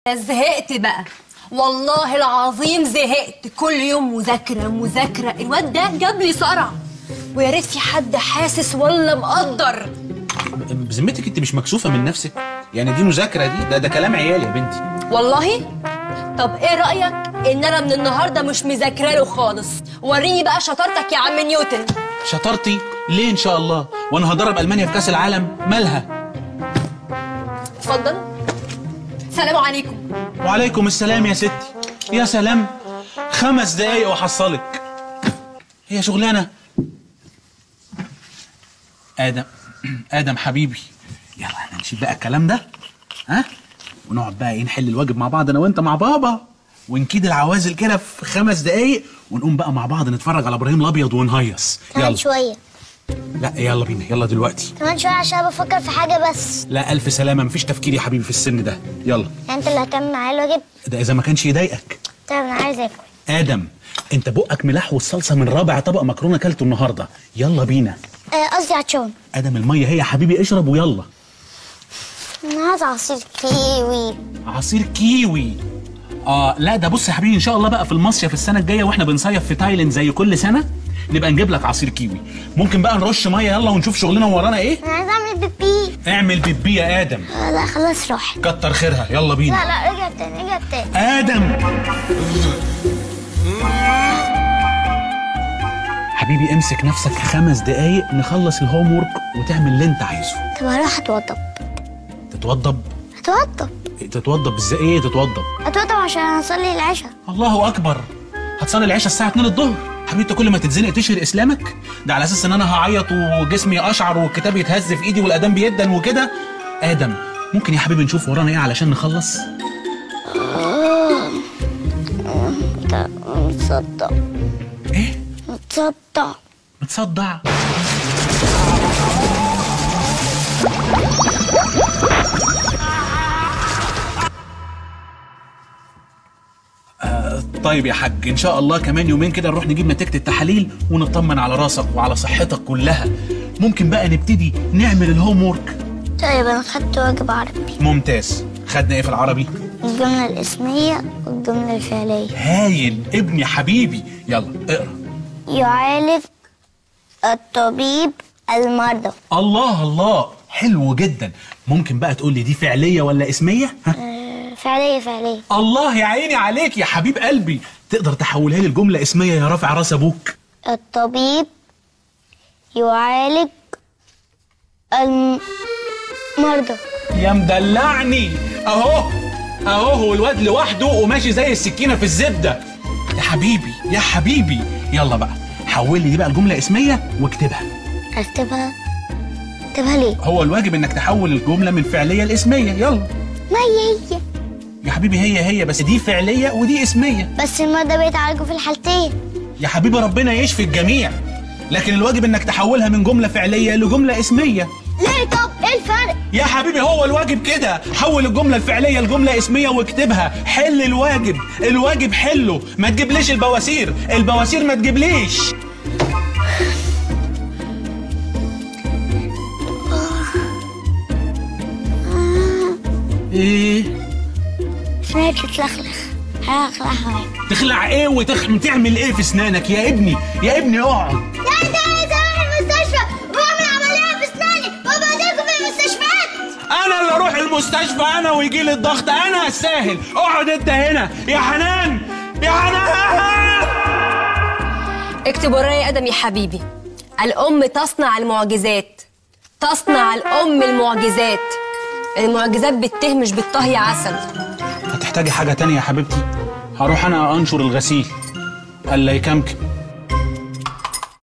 زهقت بقى والله العظيم، زهقت. كل يوم مذاكرة مذاكرة. الواد ده جاب لي صرع، ويا ريت في حد حاسس ولا مقدر. بذمتك انت مش مكسوفة من نفسك؟ يعني دي مذاكرة دي؟ ده كلام عيال يا بنتي. والله؟ طب ايه رأيك ان انا من النهارده مش مذاكرة له خالص؟ وريني بقى شطارتك يا عم نيوتن. شطارتي؟ ليه ان شاء الله؟ وانا هدرب المانيا في كاس العالم؟ مالها؟ اتفضل. السلام عليكم. وعليكم السلام يا ستي. يا سلام، 5 دقايق واحصلك. هي شغلانه. ادم حبيبي، يلا احنا نشيل بقى الكلام ده، ها، ونقعد بقى ايه، نحل الواجب مع بعض انا وانت مع بابا، ونكيد العوازل كده في 5 دقايق، ونقوم بقى مع بعض نتفرج على ابراهيم الابيض ونهيص. كمان شويه. لا يلا بينا، يلا دلوقتي. كمان شويه عشان بفكر في حاجه بس. لا الف سلامه، مفيش تفكير يا حبيبي في السن ده. يلا. يعني انت اللي هتعمل معايا الواجب؟ ده اذا ما كانش يضايقك. طيب انا عايز اكل. ادم، انت بقك ملح والصلصه من رابع طبق مكرونه كلته النهارده. يلا بينا. قصدي عطشان. ادم الميه هي يا حبيبي، اشرب ويلا. انا عايز عصير كيوي. عصير كيوي؟ لا ده بص يا حبيبي، ان شاء الله بقى في المصيف السنه الجايه واحنا بنصيف في تايلاند زي كل سنه نبقى نجيب لك عصير كيوي. ممكن بقى نرش ميه يلا ونشوف شغلنا ورانا ايه. انا عايز اعمل بيبي. اعمل بيبي يا ادم. لا خلاص روح. كتر خيرها، يلا بينا. لا رجع تاني. ادم حبيبي، امسك نفسك 5 دقايق نخلص الهوم وورك وتعمل اللي انت عايزه. طب هروح اتوضب. تتوضب؟ تتوضب ازاي؟ ايه تتوضب؟ اتوضب عشان اصلي العشاء. الله اكبر، هتصلي العشاء الساعه 2 الظهر؟ حبيبي انت كل ما تتزنق تشهر اسلامك؟ ده على اساس ان انا هعيط وجسمي اشعر والكتاب يتهز في ايدي والاذان بيدن وكده. ادم ممكن يا حبيبي نشوف ورانا ايه علشان نخلص؟ انت متصدع. ايه؟ متصدع؟ طيب يا حاج، ان شاء الله كمان يومين كده نروح نجيب نتيجة التحاليل ونطمن على راسك وعلى صحتك كلها. ممكن بقى نبتدي نعمل الهوم وورك. طيب انا خدت واجب عربي. ممتاز. خدنا ايه في العربي؟ الجملة الاسمية والجملة الفعلية. هايل ابني حبيبي، يلا اقرا. يعالج الطبيب المرضى. الله حلو جدا. ممكن بقى تقول لي دي فعلية ولا اسمية؟ فعلية. الله يا عيني عليك يا حبيب قلبي. تقدر تحولها لي الجملة اسمية يا رافع راس ابوك؟ الطبيب يعالج المرضى. يا مدلعني. اهو هو الواد لوحده وماشي زي السكينة في الزبدة. يا حبيبي يلا بقى حول لي دي بقى الجملة اسمية واكتبها. اكتبها ليه؟ هو الواجب انك تحول الجملة من فعلية لاسمية. يلا. ما هي يا حبيبي هي بس دي فعلية ودي اسمية. بس المرضى بيتعالجوا في الحالتين. يا حبيبي ربنا يشفي الجميع، لكن الواجب انك تحولها من جملة فعلية لجملة اسمية. ليه؟ طب ايه الفرق؟ يا حبيبي هو الواجب كده، حول الجملة الفعلية لجملة اسمية واكتبها. حل الواجب حله، ما تجيبليش البواسير ما تجيبليش. ايه؟ اسناني بتتلخلخ، هخلعها. تخلع ايه وتعمل ايه في اسنانك يا ابني؟ اقعد. يعني انت عايز اروح المستشفى واعمل عمليه في اسناني وابهدلكم في المستشفيات؟ انا اللي اروح المستشفى انا ويجي لي الضغط؟ انا استاهل. اقعد انت هنا يا حنان. اكتب ورايا يا ادم يا حبيبي. الام تصنع المعجزات. المعجزات بالته مش بالطه يا عسل. هتحتاجي حاجة تانية يا حبيبتي؟ هروح انا انشر الغسيل. الا يكمكم.